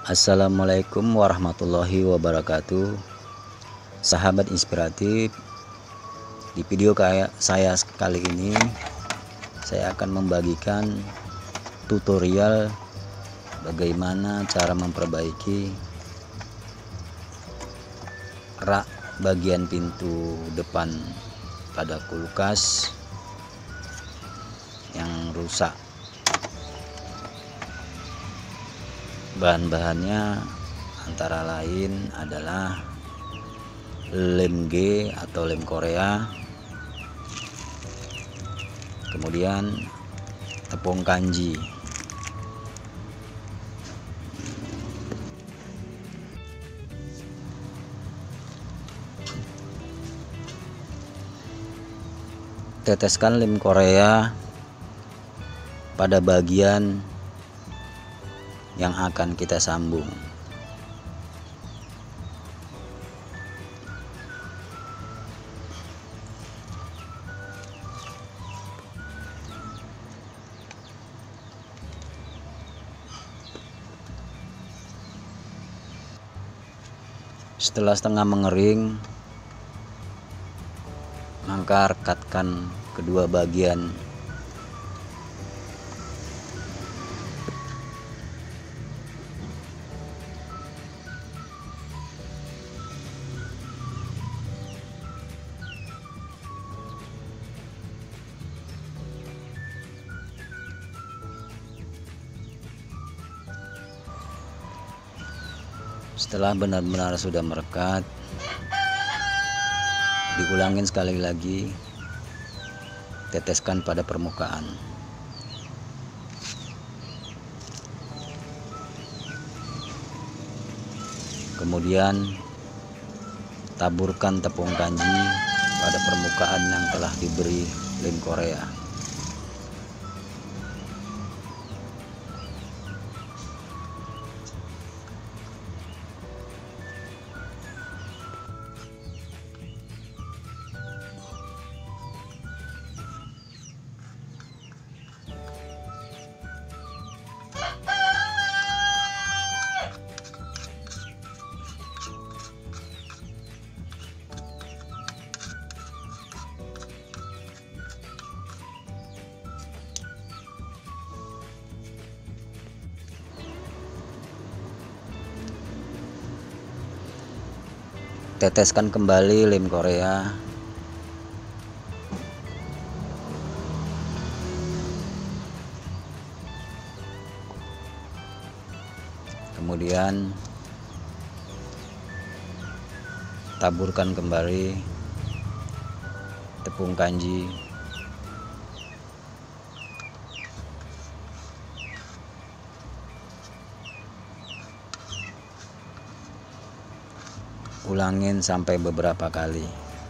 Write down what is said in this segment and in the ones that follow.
Assalamualaikum warahmatullahi wabarakatuh. Sahabat inspiratif, di video saya kali ini saya akan membagikan tutorial bagaimana cara memperbaiki rak bagian pintu depan pada kulkas yang rusak. Bahan-bahannya antara lain adalah lem G atau lem Korea, kemudian tepung kanji, teteskan lem Korea pada bagian yang akan kita sambung. Setelah setengah mengering, maka rekatkan kedua bagian. Setelah benar-benar sudah merekat, diulangin sekali lagi, teteskan pada permukaan. Kemudian taburkan tepung kanji pada permukaan yang telah diberi lem Korea. Teteskan kembali lem Korea. Kemudian taburkan kembali tepung kanji. Ulangin sampai beberapa kali.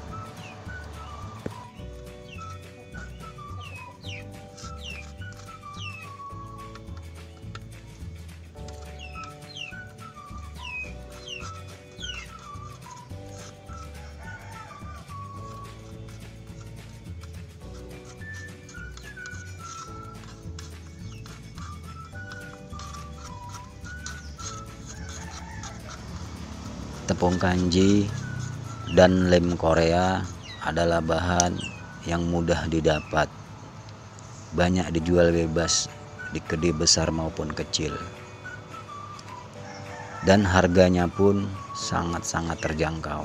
Tepung kanji dan lem Korea adalah bahan yang mudah didapat, banyak dijual bebas di kedai besar maupun kecil, dan harganya pun sangat-sangat terjangkau.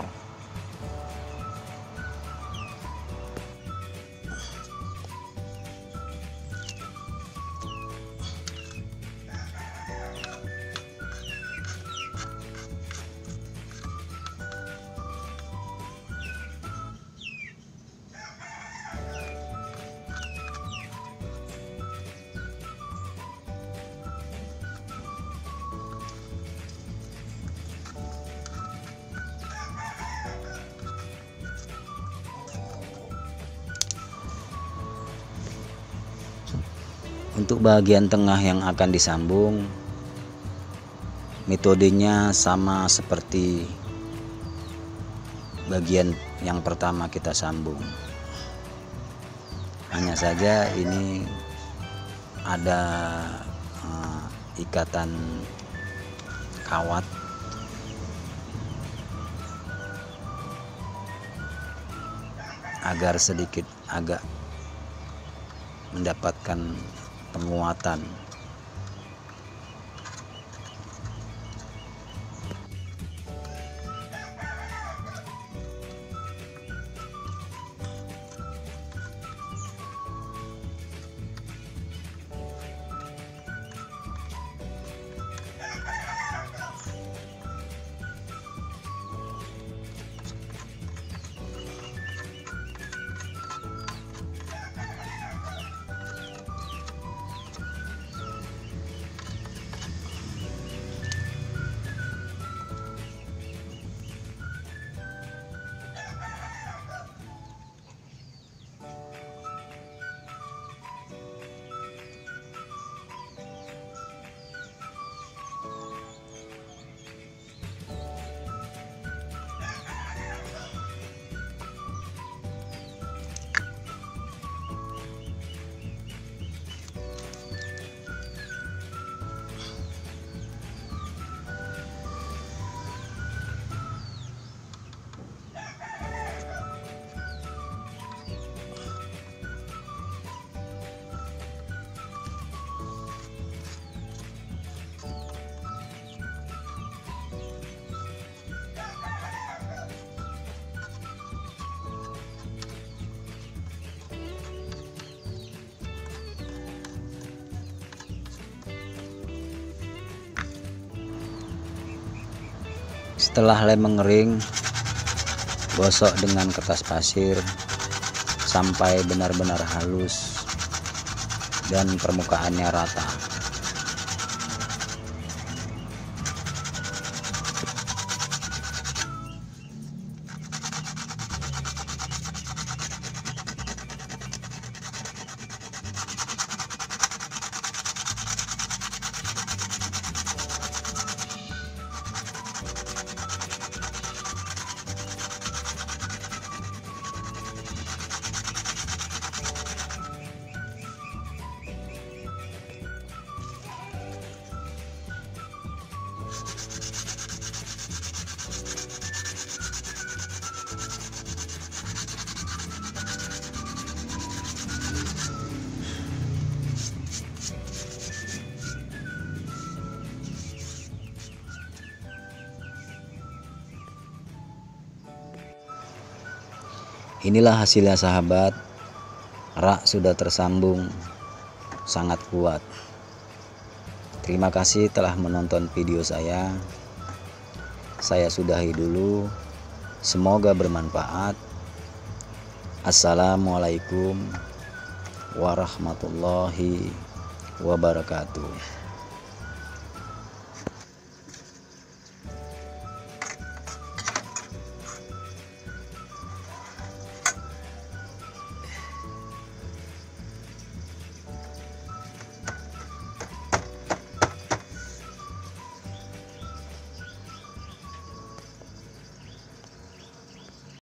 Untuk bagian tengah yang akan disambung, metodenya sama seperti bagian yang pertama kita sambung. Hanya saja ini ada ikatan kawat agar sedikit agak mendapatkan penguatan. Setelah lem mengering, gosok dengan kertas pasir sampai benar-benar halus dan permukaannya rata. Inilah hasilnya sahabat. Rak sudah tersambung sangat kuat. Terima kasih telah menonton video saya. Saya sudahi dulu. Semoga bermanfaat. Assalamualaikum warahmatullahi wabarakatuh.